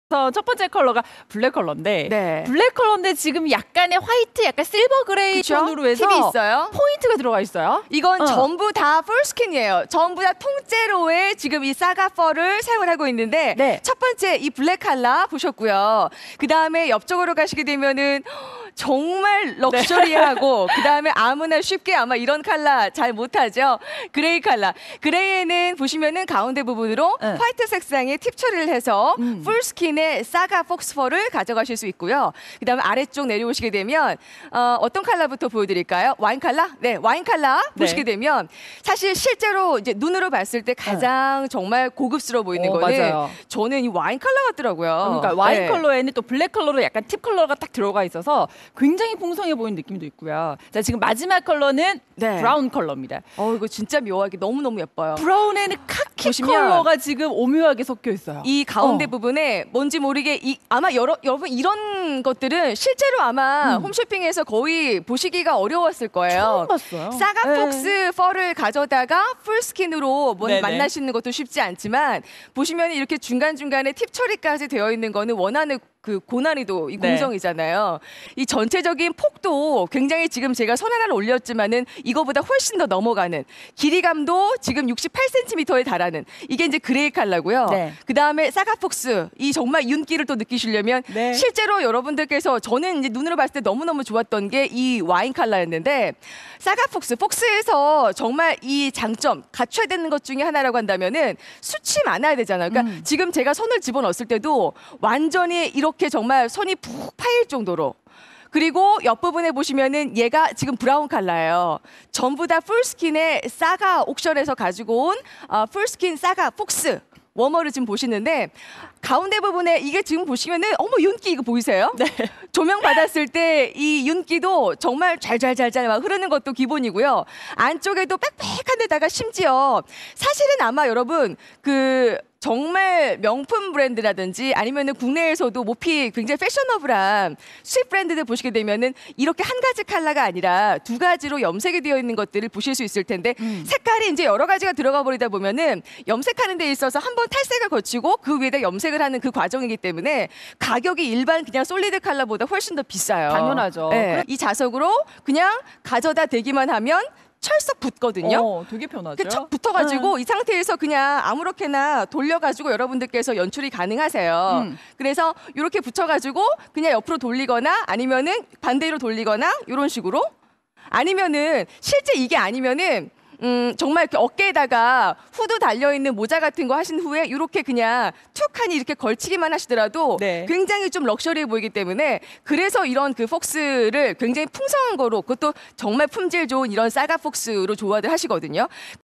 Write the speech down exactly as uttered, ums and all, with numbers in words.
첫 번째 컬러가 블랙 컬러인데 네. 블랙 컬러인데 지금 약간의 화이트, 약간 실버 그레이 그쵸? 톤으로 해서 팁이 있어요. 포인트가 들어가 있어요. 이건 어. 전부 다 풀스킨이에요. 전부 다 통째로의 지금 이 사가 펄을 사용을 하고 있는데 네. 첫 번째 이 블랙 컬러 보셨고요. 그 다음에 옆쪽으로 가시게 되면은 정말 럭셔리하고 그 다음에 아무나 쉽게 아마 이런 컬러 잘 못하죠. 그레이 컬러. 그레이에는 보시면은 가운데 부분으로 네. 화이트 색상의 팁 처리를 해서 음. 풀스킨의 사가 폭스 펄을 가져가실 수 있고요. 그 다음에 아래쪽 내려오시게 되면 어, 어떤 컬러부터 보여드릴까요? 와인 컬러? 네, 와인 컬러 네. 보시게 되면 사실 실제로 이제 눈으로 봤을 때 가장 정말 고급스러워 보이는 어, 거는 맞아요. 저는 이 와인 컬러 같더라고요. 그러니까 와인 네. 컬러에는 또 블랙 컬러로 약간 팁 컬러가 딱 들어가 있어서 굉장히 풍성해 보이는 느낌도 있고요. 자, 지금 마지막 컬러는 네. 브라운 컬러입니다. 어, 이거 진짜 묘하게 너무너무 예뻐요. 브라운에는 카키 보시면 컬러가 지금 오묘하게 섞여 있어요. 이 가운데 어. 부분에 뭔지 모르게 이 아마 여러, 여러분 이런 것들은 실제로 아마 음. 홈쇼핑에서 거의 보시기가 어려웠을 거예요. 처음 봤어요. 사가 네. 폭스 펄을 가져다가 풀스킨으로 뭐 네네. 만나시는 것도 쉽지 않지만 보시면 이렇게 중간중간에 팁 처리까지 되어 있는 거는 원하는 그 고난이도 이 네. 공정이잖아요. 이 전체적인 폭도 굉장히 지금 제가 선 하나를 올렸지만은 이거보다 훨씬 더 넘어가는 길이감도 지금 육십팔 센티미터에 달하는 이게 이제 그레이 컬러고요. 네. 그 다음에 사가폭스 이 정말 윤기를 또 느끼시려면 네. 실제로 여러분들께서 저는 이제 눈으로 봤을 때 너무너무 좋았던 게 이 와인 컬러였는데 사가폭스 폭스에서 정말 이 장점 갖춰야 되는 것 중에 하나라고 한다면은 숱이 많아야 되잖아요. 그러니까 음. 지금 제가 손을 집어넣었을 때도 완전히 이렇게 정말 손이 푹 파일 정도로 그리고 옆부분에 보시면은 얘가 지금 브라운 컬러예요. 전부 다 풀스킨의 사가 옥션에서 가지고 온 어, 풀스킨 사가 폭스 워머를 지금 보시는데 가운데 부분에 이게 지금 보시면은 어머 윤기 이거 보이세요? 네. 조명 받았을 때 이 윤기도 정말 잘잘잘잘 막 흐르는 것도 기본이고요. 안쪽에도 빽빽한 데다가 심지어 사실은 아마 여러분 그 정말 명품 브랜드라든지 아니면은 국내에서도 모피 굉장히 패셔너블한 수입 브랜드들 보시게 되면은 이렇게 한 가지 컬러가 아니라 두 가지로 염색이 되어 있는 것들을 보실 수 있을 텐데 음. 색깔이 이제 여러 가지가 들어가 버리다 보면은 염색하는 데 있어서 한번 탈색을 거치고 그 위에다 염색을 하는 그 과정이기 때문에 가격이 일반 그냥 솔리드 컬러보다 훨씬 더 비싸요. 당연하죠. 네. 이 자석으로 그냥 가져다 대기만 하면 철썩 붙거든요. 어, 되게 편하죠. 그 척 붙어가지고 이 상태에서 그냥 아무렇게나 돌려가지고 여러분들께서 연출이 가능하세요. 음. 그래서 이렇게 붙여가지고 그냥 옆으로 돌리거나 아니면은 반대로 돌리거나 이런 식으로 아니면은 실제 이게 아니면은 음, 정말 이렇게 어깨에다가 후드 달려있는 모자 같은 거 하신 후에 이렇게 그냥 툭하니 이렇게 걸치기만 하시더라도 네. 굉장히 좀 럭셔리해 보이기 때문에 그래서 이런 그 폭스를 굉장히 풍성한 거로 그것도 정말 품질 좋은 이런 사가 폭스로 좋아들 하시거든요.